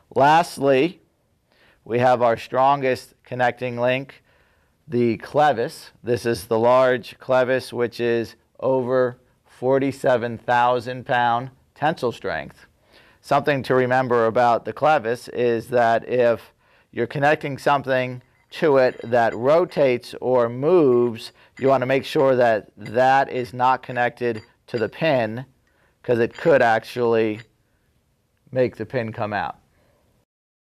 Lastly, we have our strongest connecting link, the clevis. This is the large clevis, which is over 47,000 pound tensile strength. Something to remember about the clevis is that if you're connecting something to it that rotates or moves, you want to make sure that that is not connected to the pin, because it could actually make the pin come out.